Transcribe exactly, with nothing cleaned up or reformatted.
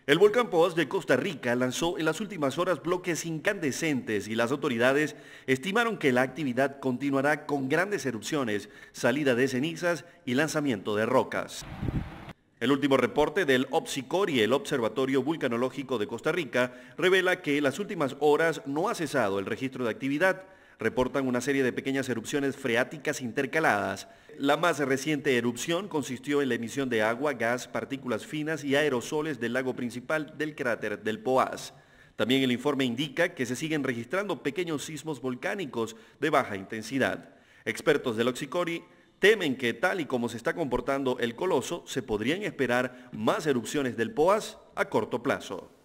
El volcán Poás de Costa Rica lanzó en las últimas horas bloques incandescentes y las autoridades estimaron que la actividad continuará con grandes erupciones, salida de cenizas y lanzamiento de rocas. El último reporte del OBSICORI, el Observatorio Vulcanológico de Costa Rica, revela que en las últimas horas no ha cesado el registro de actividad. Reportan una serie de pequeñas erupciones freáticas intercaladas. La más reciente erupción consistió en la emisión de agua, gas, partículas finas y aerosoles del lago principal del cráter del Poás. También el informe indica que se siguen registrando pequeños sismos volcánicos de baja intensidad. Expertos del OBSICORI temen que tal y como se está comportando el coloso, se podrían esperar más erupciones del Poás a corto plazo.